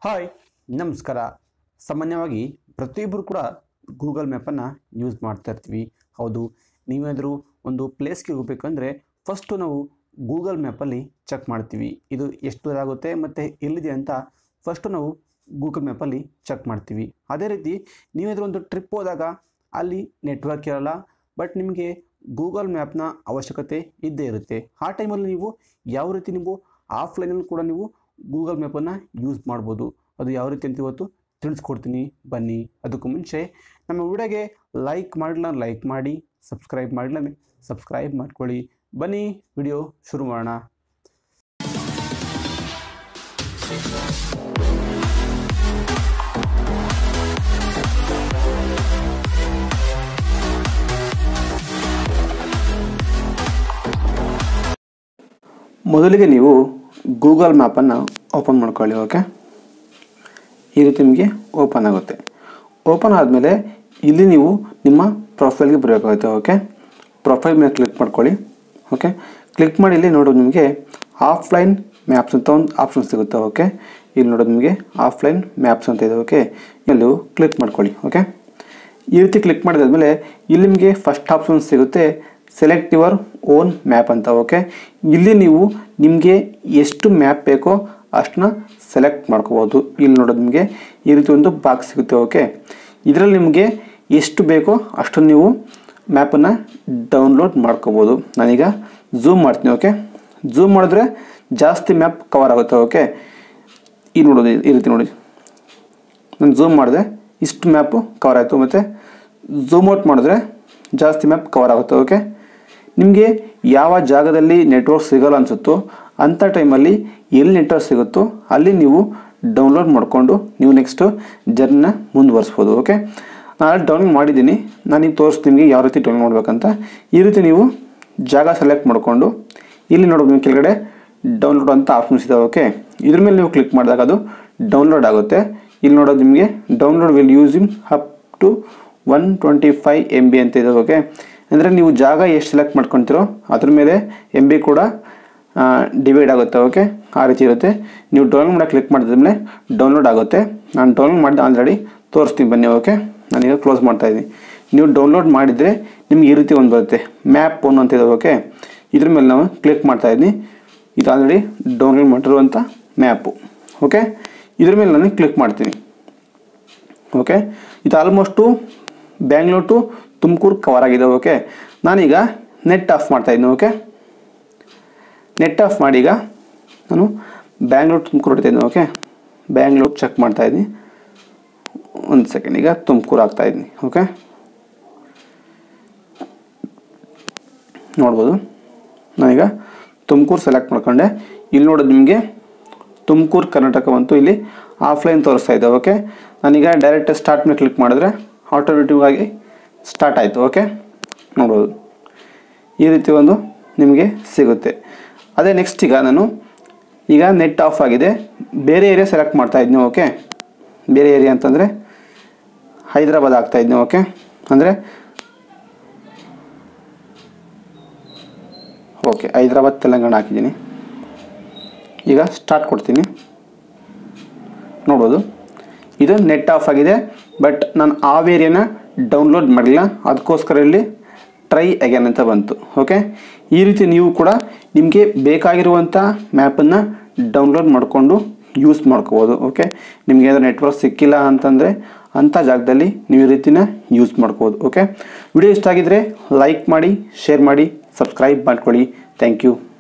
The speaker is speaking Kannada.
ಹಾಯ್ ನಮಸ್ಕಾರ. ಸಾಮಾನ್ಯವಾಗಿ ಪ್ರತಿಯೊಬ್ಬರು ಕೂಡ ಗೂಗಲ್ ಮ್ಯಾಪನ್ನು ಯೂಸ್ ಮಾಡ್ತಾ ಇರ್ತೀವಿ. ಹೌದು, ನೀವೇನಾದರೂ ಒಂದು ಪ್ಲೇಸ್ಗೆ ಹೋಗಬೇಕಂದ್ರೆ ಫಸ್ಟು ನಾವು ಗೂಗಲ್ ಮ್ಯಾಪಲ್ಲಿ ಚೆಕ್ ಮಾಡ್ತೀವಿ. ಇದು ಎಷ್ಟು ದೂರ ಆಗುತ್ತೆ ಮತ್ತು ಎಲ್ಲಿದೆ ಅಂತ ಫಸ್ಟು ನಾವು ಗೂಗಲ್ ಮ್ಯಾಪಲ್ಲಿ ಚೆಕ್ ಮಾಡ್ತೀವಿ. ಅದೇ ರೀತಿ ನೀವೇನಾದರೂ ಒಂದು ಟ್ರಿಪ್ ಹೋದಾಗ ಅಲ್ಲಿ ನೆಟ್ವರ್ಕ್ ಇರಲ್ಲ, ಬಟ್ ನಿಮಗೆ ಗೂಗಲ್ ಮ್ಯಾಪ್ನ ಅವಶ್ಯಕತೆ ಇದ್ದೇ ಇರುತ್ತೆ. ಆ ಟೈಮಲ್ಲಿ ನೀವು ಯಾವ ರೀತಿ ನೀವು ಆಫ್ಲೈನಲ್ಲಿ ಕೂಡ ನೀವು ಗೂಗಲ್ ಮ್ಯಾಪನ್ನು ಯೂಸ್ ಮಾಡ್ಬೋದು. ಅದು ಯಾವ ರೀತಿ ಅಂತ ಇವತ್ತು ತಿಳಿಸ್ಕೊಡ್ತೀನಿ, ಬನ್ನಿ. ಅದಕ್ಕೂ ಮುಂಚೆ ನಮ್ಮ ವಿಡಿಯೋಗೆ ಲೈಕ್ ಮಾಡಿ, ಸಬ್ಸ್ಕ್ರೈಬ್ ಮಾಡ್ಕೊಳ್ಳಿ. ಬನ್ನಿ ವಿಡಿಯೋ ಶುರು ಮಾಡೋಣ. ಮೊದಲಿಗೆ ನೀವು ಗೂಗಲ್ ಮ್ಯಾಪನ್ನು ಓಪನ್ ಮಾಡ್ಕೊಳ್ಳಿ. ಓಕೆ, ಈ ರೀತಿ ನಿಮಗೆ ಓಪನ್ ಆಗುತ್ತೆ. ಓಪನ್ ಆದಮೇಲೆ ಇಲ್ಲಿ ನೀವು ನಿಮ್ಮ ಪ್ರೊಫೈಲ್ಗೆ ಬರಬೇಕಾಗುತ್ತೆ. ಓಕೆ, ಪ್ರೊಫೈಲ್ ಮೇಲೆ ಕ್ಲಿಕ್ ಮಾಡ್ಕೊಳ್ಳಿ. ಓಕೆ, ಕ್ಲಿಕ್ ಮಾಡಿ ಇಲ್ಲಿ ನೋಡೋದು ನಿಮಗೆ ಆಫ್ಲೈನ್ ಮ್ಯಾಪ್ಸ್ ಅಂತ ಒಂದು ಆಪ್ಷನ್ ಸಿಗುತ್ತೆ. ಓಕೆ, ಇಲ್ಲಿ ನೋಡೋದು ನಿಮಗೆ ಆಫ್ಲೈನ್ ಮ್ಯಾಪ್ಸ್ ಅಂತ ಇದೆ. ಓಕೆ, ಇಲ್ಲಿ ನೀವು ಕ್ಲಿಕ್ ಮಾಡ್ಕೊಳ್ಳಿ. ಓಕೆ, ಈ ರೀತಿ ಕ್ಲಿಕ್ ಮಾಡಿದಾದ್ಮೇಲೆ ಇಲ್ಲಿ ನಿಮಗೆ ಫಸ್ಟ್ ಆಪ್ಷನ್ ಸಿಗುತ್ತೆ, ಸೆಲೆಕ್ಟ್ ಯುವರ್ ಓನ್ ಮ್ಯಾಪ್ ಅಂತ. ಓಕೆ, ಇಲ್ಲಿ ನೀವು ನಿಮಗೆ ಎಷ್ಟು ಮ್ಯಾಪ್ ಬೇಕೋ ಅಷ್ಟನ್ನ ಸೆಲೆಕ್ಟ್ ಮಾಡ್ಕೋಬೋದು. ಇಲ್ಲಿ ನೋಡೋದು ನಿಮಗೆ ಈ ರೀತಿ ಒಂದು ಬಾಕ್ಸ್ ಸಿಗುತ್ತೆ. ಓಕೆ, ಇದರಲ್ಲಿ ನಿಮಗೆ ಎಷ್ಟು ಬೇಕೋ ಅಷ್ಟನ್ನು ನೀವು ಮ್ಯಾಪನ್ನು ಡೌನ್ಲೋಡ್ ಮಾಡ್ಕೋಬೋದು. ನಾನೀಗ ಝೂಮ್ ಮಾಡ್ತೀನಿ. ಓಕೆ, ಝೂಮ್ ಮಾಡಿದ್ರೆ ಜಾಸ್ತಿ ಮ್ಯಾಪ್ ಕವರ್ ಆಗುತ್ತೆ. ಓಕೆ, ಇಲ್ಲಿ ನೋಡೋದು ಈ ರೀತಿ ನೋಡಿ, ನಾನು ಝೂಮ್ ಮಾಡಿದ್ರೆ ಇಷ್ಟು ಮ್ಯಾಪು ಕವರ್ ಆಯಿತು. ಮತ್ತು ಝೂಮ್ ಔಟ್ ಮಾಡಿದ್ರೆ ಜಾಸ್ತಿ ಮ್ಯಾಪ್ ಕವರ್ ಆಗುತ್ತೆ. ಓಕೆ, ನಿಮಗೆ ಯಾವ ಜಾಗದಲ್ಲಿ ನೆಟ್ವರ್ಕ್ ಸಿಗೋಲ್ಲ ಅನಿಸುತ್ತೋ ಅಂಥ ಟೈಮಲ್ಲಿ ಎಲ್ಲಿ ನೆಟ್ವರ್ಕ್ ಸಿಗುತ್ತೋ ಅಲ್ಲಿ ನೀವು ಡೌನ್ಲೋಡ್ ಮಾಡಿಕೊಂಡು ನೀವು ನೆಕ್ಸ್ಟು ಜರ್ನಿನ ಮುಂದುವರಿಸ್ಬೋದು. ಓಕೆ, ನಾನು ಡೌನ್ಲೋಡ್ ಮಾಡಿದ್ದೀನಿ, ನಾನೀಗ ತೋರಿಸ್ತೀನಿ ನಿಮಗೆ ಯಾವ ರೀತಿ ಡೌನ್ಲೋಡ್ ಮಾಡಬೇಕಂತ. ಈ ರೀತಿ ನೀವು ಜಾಗ ಸೆಲೆಕ್ಟ್ ಮಾಡಿಕೊಂಡು ಇಲ್ಲಿ ನೋಡೋದು ನೀವು ಕೆಳಗಡೆ ಡೌನ್ಲೋಡ್ ಅಂತ ಆಪ್ಷನ್ಸ್ ಇದೆ. ಓಕೆ, ಇದ್ರ ಮೇಲೆ ನೀವು ಕ್ಲಿಕ್ ಮಾಡಿದಾಗ ಅದು ಡೌನ್ಲೋಡ್ ಆಗುತ್ತೆ. ಇಲ್ಲಿ ನೋಡೋದು ನಿಮಗೆ download will using up to 125 MB ಅಂತ ಇದೆ. ಓಕೆ, ಅಂದರೆ ನೀವು ಜಾಗ ಎಷ್ಟು ಸೆಲೆಕ್ಟ್ ಮಾಡ್ಕೊತೀರೋ ಅದ್ರ ಮೇಲೆ MB ಕೂಡ ಡಿವೈಡ್ ಆಗುತ್ತೆ. ಓಕೆ, ಆ ರೀತಿ ಇರುತ್ತೆ. ನೀವು ಡೌನ್ಲೋಡ್ ಮಾಡೋಕ್ಕೆ ಕ್ಲಿಕ್ ಮಾಡಿದ್ಮೇಲೆ ಡೌನ್ಲೋಡ್ ಆಗುತ್ತೆ. ನಾನು ಡೌನ್ಲೋಡ್ ಮಾಡಿದೆ ಆಲ್ರೆಡಿ, ತೋರಿಸ್ತೀನಿ ಬನ್ನಿ. ಓಕೆ, ನಾನೀಗ ಕ್ಲೋಸ್ ಮಾಡ್ತಾಯಿದ್ದೀನಿ. ನೀವು ಡೌನ್ಲೋಡ್ ಮಾಡಿದರೆ ನಿಮ್ಗೆ ಈ ರೀತಿ ಒಂದು ಬರುತ್ತೆ, ಮ್ಯಾಪ್ ಒನ್ ಅಂತ ಇದೆ. ಓಕೆ, ಇದ್ರ ಮೇಲೆ ನಾವು ಕ್ಲಿಕ್ ಮಾಡ್ತಾಯಿದ್ದೀನಿ. ಇದು ಆಲ್ರೆಡಿ ಡೌನ್ಲೋಡ್ ಮಾಡಿರುವಂಥ ಮ್ಯಾಪು. ಓಕೆ, ಇದ್ರ ಮೇಲೆ ನಾನು ಕ್ಲಿಕ್ ಮಾಡ್ತೀನಿ. ಓಕೆ, ಇದು almost Bangalore to Tumakuru cover ಆಗಿದೆ. ಓಕೆ, ನಾನೀಗ ನೆಟ್ ಆಫ್ ಮಾಡ್ತಾಯಿದ್ದೀನಿ. ಓಕೆ, ನೆಟ್ ಆಫ್ ಮಾಡಿ ಈಗ ನಾನು ಬ್ಯಾಂಗ್ಳೂರ್ ತುಮಕೂರು ಹೊಡ್ತಾಯಿದ್ದೀನಿ. ಓಕೆ, ಬ್ಯಾಂಗ್ಳೂರ್ ಚೆಕ್ ಮಾಡ್ತಾಯಿದ್ದೀನಿ. ಒಂದು ಸೆಕೆಂಡ್, ಈಗ ತುಮಕೂರು ಆಗ್ತಾಯಿದ್ದೀನಿ. ಓಕೆ, ನೋಡ್ಬೋದು ನಾನೀಗ ತುಮಕೂರು ಸೆಲೆಕ್ಟ್ ಮಾಡ್ಕೊಂಡೆ. ಇಲ್ಲಿ ನೋಡೋದು ನಿಮಗೆ ತುಮಕೂರು ಕರ್ನಾಟಕ ಬಂತು, ಇಲ್ಲಿ ಆಫ್ಲೈನ್ ತೋರಿಸ್ತಾ ಇದೆ. ಓಕೆ, ನಾನೀಗ ಡೈರೆಕ್ಟ್ ಸ್ಟಾರ್ಟ್ ಮೇಲೆ ಕ್ಲಿಕ್ ಮಾಡಿದ್ರೆ ಆಟೋಮೇಟಿಕ್ ಆಗಿ ಸ್ಟಾರ್ಟ್ ಆಯಿತು. ಓಕೆ, ನೋಡ್ಬೋದು ಈ ರೀತಿ ಒಂದು ನಿಮಗೆ ಸಿಗುತ್ತೆ. ಅದೇ ನೆಕ್ಸ್ಟ್ ಈಗ ನೆಟ್ ಆಫ್ ಆಗಿದೆ, ಬೇರೆ ಏರಿಯಾ ಸೆಲೆಕ್ಟ್ ಮಾಡ್ತಾಯಿದ್ನಿ. ಓಕೆ, ಬೇರೆ ಏರಿಯಾ ಅಂತಂದರೆ ಹೈದರಾಬಾದ್ ಆಗ್ತಾಯಿದ್ನಿ. ಓಕೆ, ಅಂದರೆ ಓಕೆ ಹೈದರಾಬಾದ್ ತೆಲಂಗಾಣ ಹಾಕಿದ್ದೀನಿ. ಈಗ ಸ್ಟಾರ್ಟ್ ಕೊಡ್ತೀನಿ. ನೋಡ್ಬೋದು ಇದು ನೆಟ್ ಆಫ್ ಆಗಿದೆ, ಬಟ್ ನಾನು ಆ ಏರಿಯಾನ ಡೌನ್ಲೋಡ್ ಮಾಡಿಲ್ಲ, ಅದಕ್ಕೋಸ್ಕರ ಇಲ್ಲಿ ಟ್ರೈ ಅಗೇನ್ ಅಂತ ಬಂತು. ಓಕೆ, ಈ ರೀತಿ ನೀವು ಕೂಡ ನಿಮಗೆ ಬೇಕಾಗಿರುವಂಥ ಮ್ಯಾಪನ್ನು ಡೌನ್ಲೋಡ್ ಮಾಡಿಕೊಂಡು ಯೂಸ್ ಮಾಡ್ಕೋಬೋದು. ಓಕೆ, ನಿಮಗೆ ಏನಾದರೂ ನೆಟ್ವರ್ಕ್ ಸಿಕ್ಕಿಲ್ಲ ಅಂತಂದರೆ ಅಂಥ ಜಾಗದಲ್ಲಿ ನೀವು ಈ ರೀತಿನ ಯೂಸ್ ಮಾಡ್ಕೋಬೋದು. ಓಕೆ, ವಿಡಿಯೋ ಇಷ್ಟ ಆಗಿದ್ದರೆ ಲೈಕ್ ಮಾಡಿ, ಶೇರ್ ಮಾಡಿ, ಸಬ್ಸ್ಕ್ರೈಬ್ ಮಾಡ್ಕೊಳ್ಳಿ. Thank you.